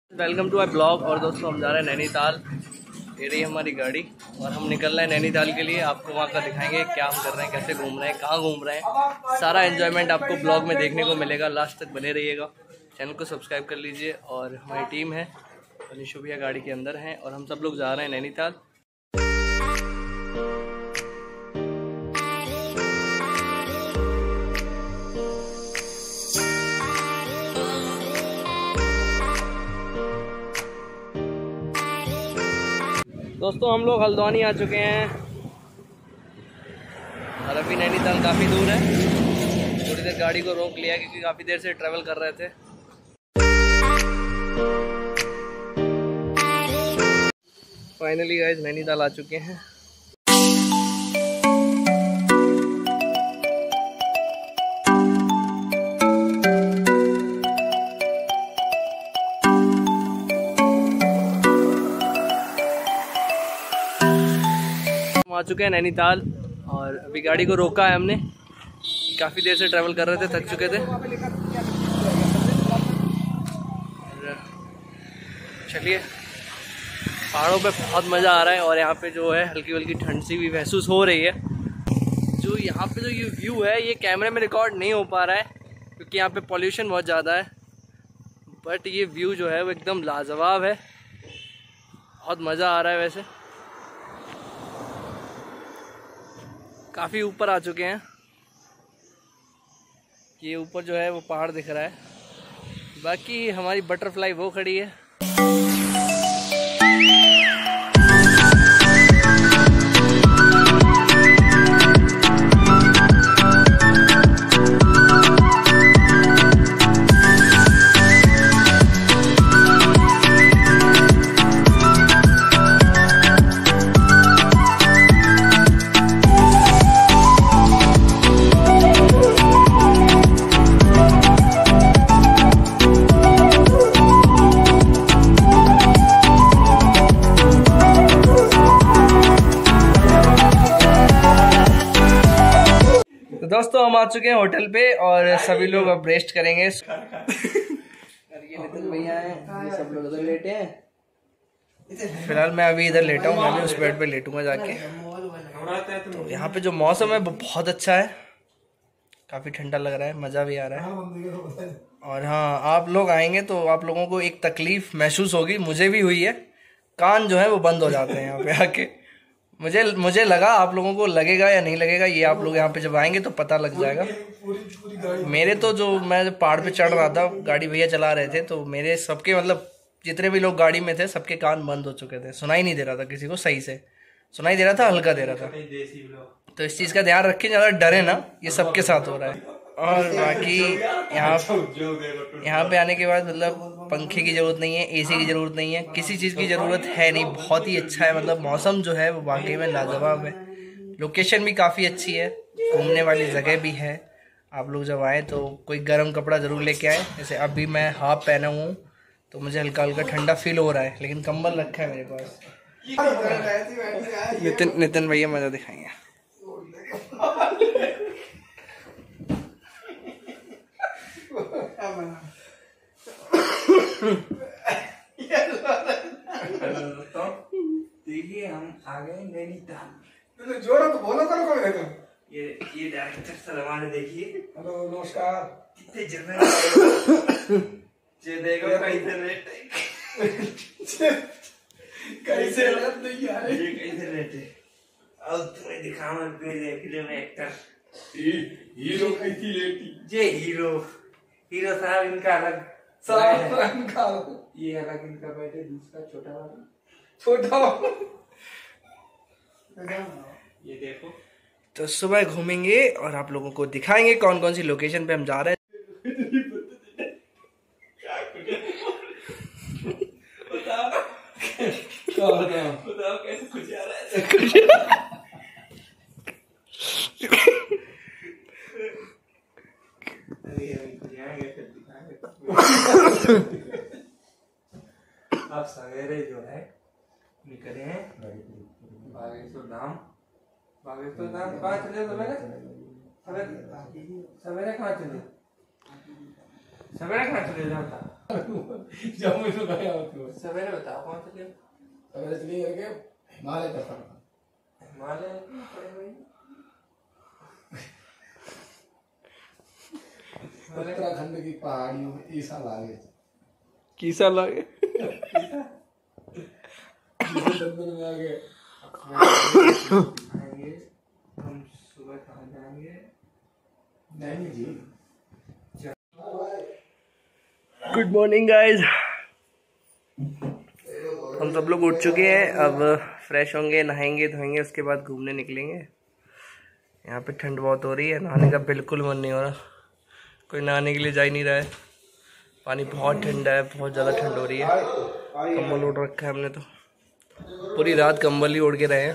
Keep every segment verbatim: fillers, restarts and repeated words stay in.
Welcome to my blog. और दोस्तों हम जा रहे हैं नैनीताल। ये रही हमारी गाड़ी और हम निकल रहे हैं नैनीताल के लिए। आपको वहाँ का दिखाएंगे क्या हम कर रहे हैं, कैसे घूम रहे हैं, कहाँ घूम रहे हैं। सारा एंजॉयमेंट आपको ब्लॉग में देखने को मिलेगा। लास्ट तक बने रहिएगा। चैनल को सब्सक्राइब कर लीजिए। और हमारी टीम है, निशु भैया गाड़ी के अंदर हैं और हम सब लोग जा रहे हैं नैनीताल। दोस्तों हम लोग हल्द्वानी आ चुके हैं और अभी नैनीताल काफ़ी दूर है। थोड़ी देर गाड़ी को रोक लिया क्योंकि काफ़ी देर से ट्रैवल कर रहे थे। फाइनली गाइस नैनीताल आ चुके हैं। आ चुके हैं नैनीताल और अभी गाड़ी को रोका है हमने। काफ़ी देर से ट्रैवल कर रहे थे, थक चुके थे। चलिए, पहाड़ों पे बहुत मज़ा आ रहा है और यहाँ पे जो है हल्की हल्की ठंड सी भी महसूस हो रही है। जो यहाँ पे जो ये व्यू है ये कैमरे में रिकॉर्ड नहीं हो पा रहा है क्योंकि यहाँ पे पॉल्यूशन बहुत ज़्यादा है। बट ये व्यू जो है वो एकदम लाजवाब है। बहुत मज़ा आ रहा है। वैसे काफ़ी ऊपर आ चुके हैं। ये ऊपर जो है वो पहाड़ दिख रहा है। बाकी हमारी बटरफ्लाई वो खड़ी है। दोस्तों हम आ चुके हैं होटल पे और सभी लोग अब रेस्ट करेंगे। ये नितिन भैया हैं, ये सब लोग उधर लेटे हैं। फिलहाल मैं अभी इधर लेटा हूँ। मैं भी उस बेड पे लेटूंगा जाके। तो यहाँ पे जो मौसम है वो बहुत अच्छा है। काफ़ी ठंडा लग रहा है, मज़ा भी आ रहा है। और हाँ, आप लोग आएंगे तो आप लोगों को एक तकलीफ महसूस होगी। मुझे भी हुई है। कान जो है वो बंद हो जाते हैं यहाँ पे आके। मुझे मुझे लगा, आप लोगों को लगेगा या नहीं लगेगा ये आप लोग यहाँ पे जब आएंगे तो पता लग जाएगा। मेरे तो जो मैं जब पहाड़ पे चढ़ रहा था, गाड़ी भैया चला रहे थे, तो मेरे सबके मतलब जितने भी लोग गाड़ी में थे सबके कान बंद हो चुके थे। सुनाई नहीं दे रहा था किसी को सही से। सुनाई दे रहा था, हल्का दे रहा था। तो इस चीज़ का ध्यान रखें, ज़्यादा डरे ना। ये सबके साथ हो रहा है। और बाकी यहाँ यहाँ पे आने के बाद मतलब पंखे की ज़रूरत नहीं है, एसी की ज़रूरत नहीं है, किसी चीज़ की ज़रूरत है नहीं। बहुत ही अच्छा है। मतलब मौसम जो है वो वाकई में लाजवाब है। लोकेशन भी काफ़ी अच्छी है, घूमने वाली जगह भी है। आप लोग जब आएँ तो कोई गर्म कपड़ा ज़रूर लेके आएँ। जैसे अभी मैं हाफ पहना हूँ तो मुझे हल्का हल्का ठंडा फील हो रहा है, लेकिन कंबल रखा है मेरे पास। नितिन नितिन भैया मज़ा दिखाएंगे। देखिए हम आ गए नैनीताल। तो जोर तो बोलो करो कभी देखो। ये ये डायरेक्टर सर हमारे देखिए। हेलो नमस्कार। कितने जर्नल जे देखो कैसे रेट कैसे रेट नहीं आ रहे। ये कैसे रेट है। अब तुम्हें दिखाऊं मेरे फिल्म एक्टर हीरो कैसी लेटी। जे हीरो हीरो साहब इनका अलग साहब इनका ये अलग इनका बैठे दूसरा छोटा वाला छोटा ये देखो। तो सुबह घूमेंगे और आप लोगों को दिखाएंगे कौन कौन सी लोकेशन पे हम जा रहे हैं। बताओ बताओ बताओ कैसे खुश आ रहा है। अब सवेरे जो है निकले हैं बागेश्वर धाम। बागेश्वर धाम कहाँ चले सवेरे? सवेरे सवेरे कहाँ चले? सवेरे कहाँ चले जाता? जब मैं तो गया हूँ तो सवेरे बताओ कौन सा दिन? सवेरे चली करके हिमालय का था। हिमालय पड़े हुए उत्तराखंड की पहाड़ियों में ईसा लागे कीसा लागे दंदन में आ गए। आएंगे हम सुबह कहाँ जाएंगे? Naini ji. Good morning guys. हम सब लोग उठ चुके हैं, अब फ्रेश होंगे, नहाएंगे धोएंगे, उसके बाद घूमने निकलेंगे। यहाँ पे ठंड बहुत हो रही है, नहाने का बिल्कुल मन नहीं हो रहा, कोई नहाने के लिए जा ही नहीं रहा है। पानी बहुत ठंडा है, बहुत ज़्यादा ठंड हो रही है। कंबल ओढ़ रखा है हमने, तो पूरी रात कंबल ही ओढ़ के रहे हैं।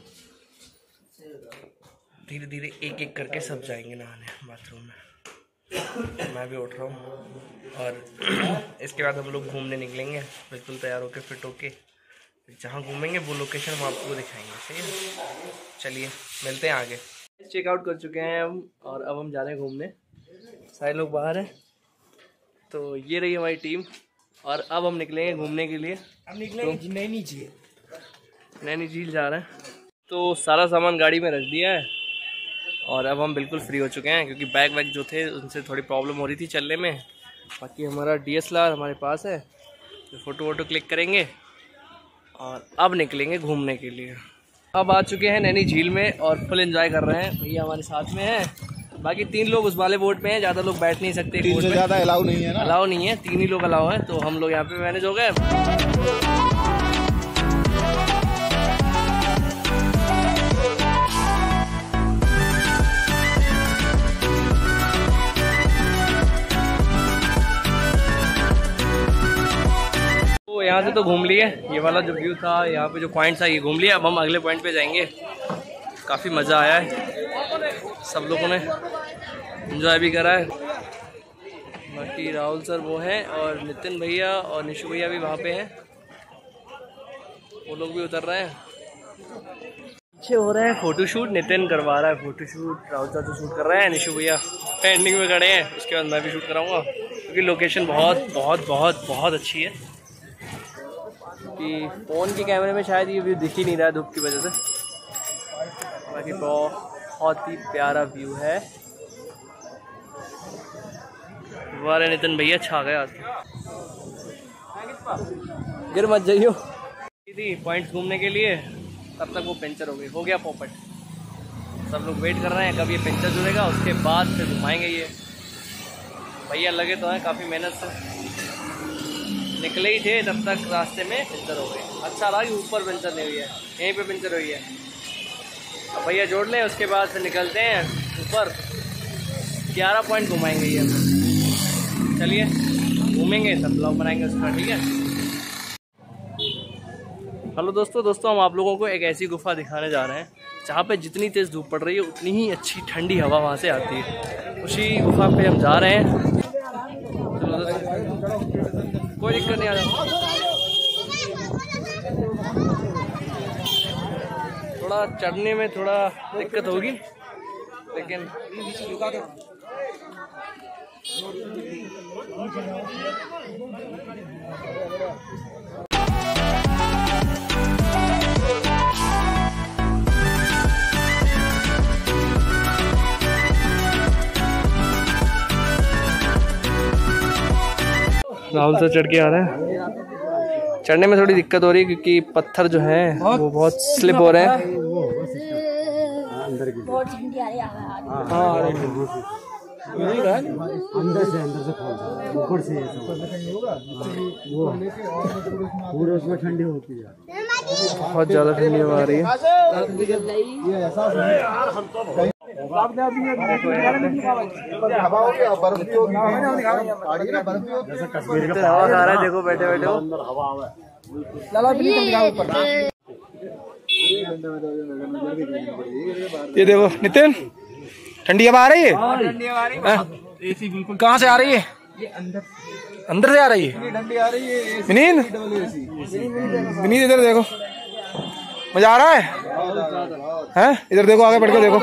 धीरे धीरे एक एक करके सब जाएंगे नहाने बाथरूम में। मैं भी उठ रहा हूँ और इसके बाद हम लोग घूमने निकलेंगे, बिल्कुल तैयार होके फिट होके। जहाँ घूमेंगे वो लोकेशन हम आपको दिखाएंगे, सही है? चलिए मिलते हैं आगे। चेकआउट कर चुके हैं हम और अब हम जा रहे हैं घूमने। सारे लोग बाहर हैं, तो ये रही हमारी टीम और अब हम निकलेंगे घूमने के लिए। हम निकलेंगे नैनी झील। नैनी झील जा रहे हैं, तो सारा सामान गाड़ी में रख दिया है और अब हम बिल्कुल फ्री हो चुके हैं, क्योंकि बैग वैग जो थे उनसे थोड़ी प्रॉब्लम हो रही थी चलने में। बाकी हमारा डी एस एल आर हमारे पास है, तो फ़ोटो वोटो क्लिक करेंगे और अब निकलेंगे घूमने के लिए। अब आ चुके हैं नैनी झील में और फुल एंजॉय कर रहे हैं। भैया हमारे साथ में हैं, बाकी तीन लोग उस वाले बोट पे हैं, ज़्यादा लोग बैठ नहीं सकते। तीन से ज़्यादा अलाउ नहीं है ना? अलाउ नहीं है, तीन ही लोग अलाउ है, तो हम लोग यहाँ पे मैनेज हो गए। यहाँ से तो घूम लिए, ये वाला जो व्यू था, यहाँ पे जो पॉइंट था ये घूम लिया। अब हम अगले पॉइंट पे जाएंगे। काफ़ी मज़ा आया है, सब लोगों ने एंजॉय भी करा है। बाकी राहुल सर वो हैं और नितिन भैया और निशु भैया भी वहाँ पे हैं, वो लोग भी उतर रहे हैं। अच्छे हो रहे हैं फ़ोटोशूट, नितिन करवा रहा है फ़ोटोशूट, राहुल सर तो शूट कर रहे हैं, निशु भैया एंडिंग में खड़े हैं। उसके बाद मैं भी शूट कराऊँगा, क्योंकि लोकेशन बहुत बहुत बहुत बहुत अच्छी है। कि फ़ोन के कैमरे में शायद ये व्यू दिख ही नहीं रहा है धूप की वजह से। बाकी बहुत ही प्यारा व्यू है। वाले नितिन भैया छा गए आज, गिर मत जाइयो। थी पॉइंट घूमने के लिए, तब तक वो पंचर हो गई, हो गया पोपट। सब लोग वेट कर रहे हैं कब ये पंचर जुड़ेगा, उसके बाद फिर घुमाएंगे। ये भैया लगे तो हैं काफ़ी मेहनत से, निकले ही थे तब तक रास्ते में पंचर हो गई। अच्छा रहा कि ऊपर पंचर नहीं हुई है, यहीं पे पंचर हुई है। अब भैया जोड़ लें, उसके बाद फिर निकलते हैं ऊपर। ग्यारह पॉइंट घुमाएंगे ये। चलिए घूमेंगे, सब ब्लॉग बनाएंगे उसका, ठीक है? हेलो दोस्तों दोस्तों हम आप लोगों को एक ऐसी गुफा दिखाने जा रहे हैं जहाँ पे जितनी तेज़ धूप पड़ रही है उतनी ही अच्छी ठंडी हवा वहाँ से आती है। उसी गुफा पे हम जा रहे हैं। कोई दिक्कत नहीं आ रहा, थोड़ा चढ़ने में थोड़ा दिक्कत होगी, लेकिन राहुल से चढ़ के आ रहे हैं। चढ़ने में थोड़ी दिक्कत हो रही है क्योंकि पत्थर जो है वो बहुत स्लिप हो रहे हैं। हाँ अंदर से अंदर से ऊपर से वो पूरे उसमें ठंडी होती है, बहुत ज़्यादा ठंडी हवा आ रही है। हवा खा रहा है, देखो बैठे बैठे हो। ये देखो नितिन, ठंडी हवा आ रही है। कहाँ से आ रही है? ये अंदर अंदर से आ रही है। ठंडी आ रही है। विनीत विनीत इधर देखो, मजा आ रहा है हैं? इधर देखो, आगे बढ़ के देखो।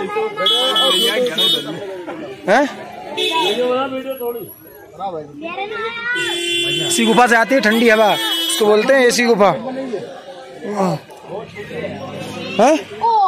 हैं? एसी गुफा से आती है ठंडी हवा, उसको बोलते हैं एसी गुफा। हैं?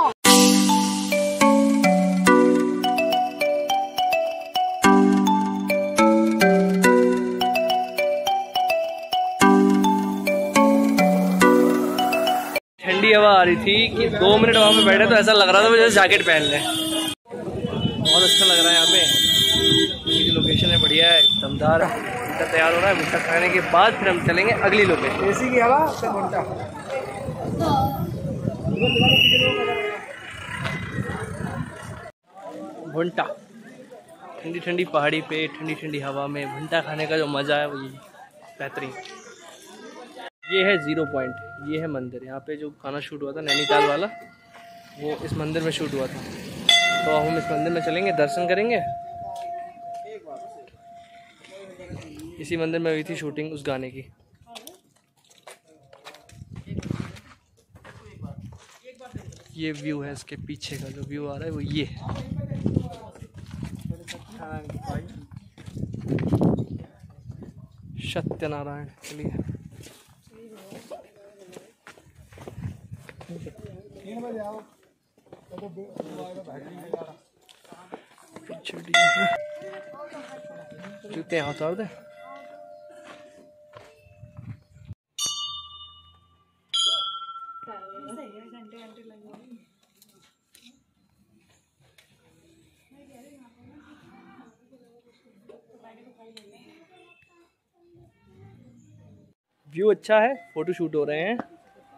ठंडी हवा आ रही थी कि दो मिनट वहाँ पे बैठे तो ऐसा लग रहा था जैसे जैकेट पहन लें। बहुत अच्छा लग रहा है यहाँ पे, ये लोकेशन है बढ़िया है, दमदार। भुट्टा तैयार हो रहा है, भुट्टा खाने के बाद फिर हम चलेंगे अगली लोकेशन। एसी की हवा से भुट्टा। भुट्टा ठंडी ठंडी पहाड़ी पे ठंडी ठंडी हवा में भुट्टा खाने का जो मज़ा है वो ये बेहतरीन। ये है ज़ीरो पॉइंट, ये है मंदिर। यहाँ पे जो गाना शूट हुआ था नैनीताल वाला, वो इस मंदिर में शूट हुआ था। तो अब हम इस मंदिर में चलेंगे, दर्शन करेंगे। इसी मंदिर में हुई थी शूटिंग उस गाने की। ये व्यू है, इसके पीछे का जो व्यू आ रहा है वो ये है। सत्यनारायण, चलिए जूते यहाँ उतार दे। व्यू अच्छा है, फोटो शूट हो रहे हैं।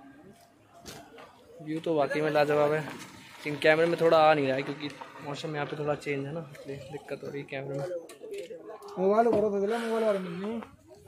व्यू तो वाकई में लाजवाब है, लेकिन कैमरे में थोड़ा आ नहीं रहा है क्योंकि मौसम यहाँ पे थोड़ा चेंज है ना, इसलिए दिक्कत हो रही है कैमरे में। मोबाइल करो तो मोबाइल वाले में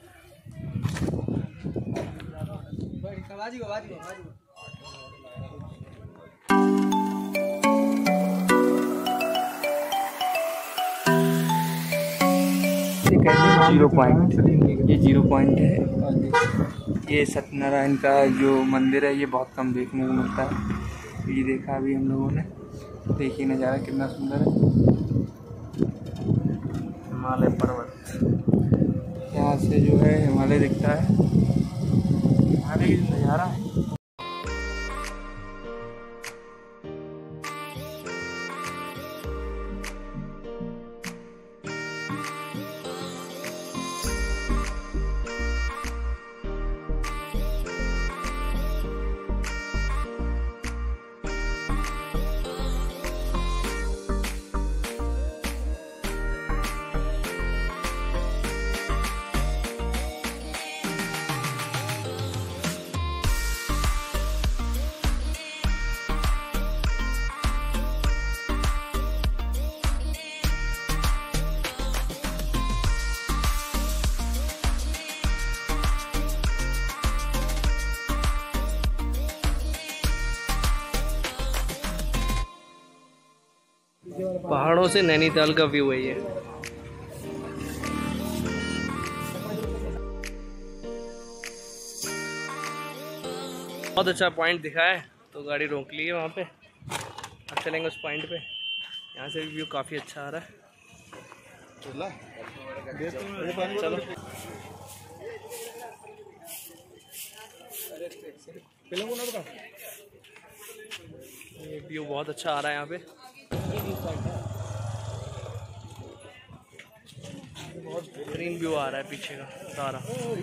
जीरो पॉइंट, ये जीरो पॉइंट है। ये सत्यनारायण का जो मंदिर है ये बहुत कम देखने को मिलता है। ये देखा अभी हम लोगों ने, देखिए नज़ारा कितना सुंदर है। हिमालय पर्वत, यहाँ से जो है हिमालय दिखता है। हिमालय का नज़ारा है। पहाड़ों से नैनीताल का व्यू है ये। बहुत अच्छा पॉइंट दिखा है तो गाड़ी रोक ली है वहाँ पे। अब चलेंगे उस पॉइंट पे। यहाँ से व्यू काफ़ी अच्छा आ रहा है। चलो ये व्यू बहुत अच्छा आ रहा है यहाँ पे। बहुत बेहतरीन व्यू आ रहा है पीछे का सारा।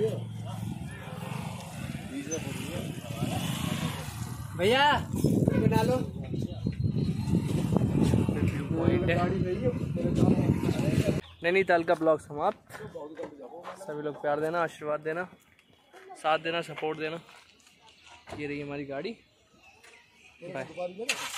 भैया बना लो। नैनीताल का ब्लॉग समाप्त। सभी लोग प्यार देना, आशीर्वाद देना, साथ देना, सपोर्ट देना। ये रही हमारी गाड़ी। बाय।